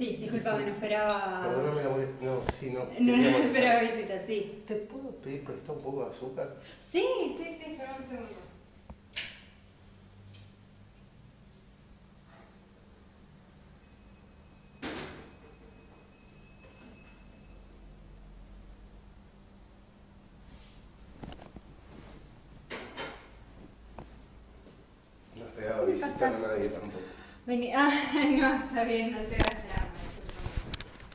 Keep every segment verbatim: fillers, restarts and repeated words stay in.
Sí, disculpame, no esperaba... Perdóname la molestia. No, sí, no. No, quería no molestar. esperaba visita, sí. ¿Te puedo pedir prestado un poco de azúcar? Sí, sí, sí, espera un segundo. No esperaba ¿Qué visitar pasa? a nadie tampoco. Vení, ah, no, está bien, no te vas a esperar, disculpame.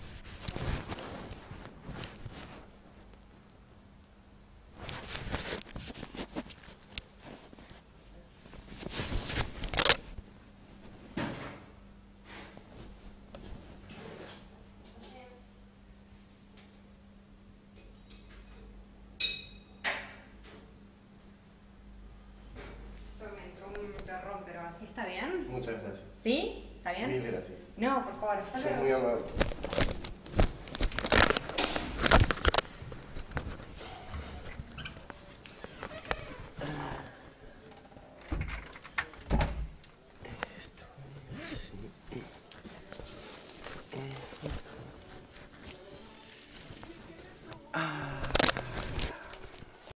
Me entró un terrón, pero así está bien. Muchas gracias. ¿Sí? ¿Está bien? Mil gracias. No, por favor, hasta Sos luego. muy amable.